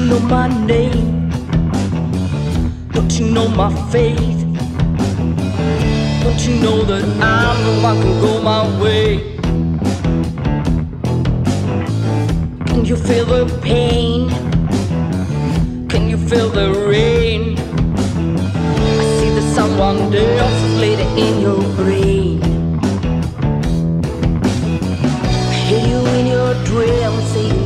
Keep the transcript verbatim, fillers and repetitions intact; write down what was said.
know my name? Don't you know my faith? Don't you know that I know I can go my way? Can you feel the pain? Can you feel the rain? I see that someone else is later in your brain. I hear you in your dreams, say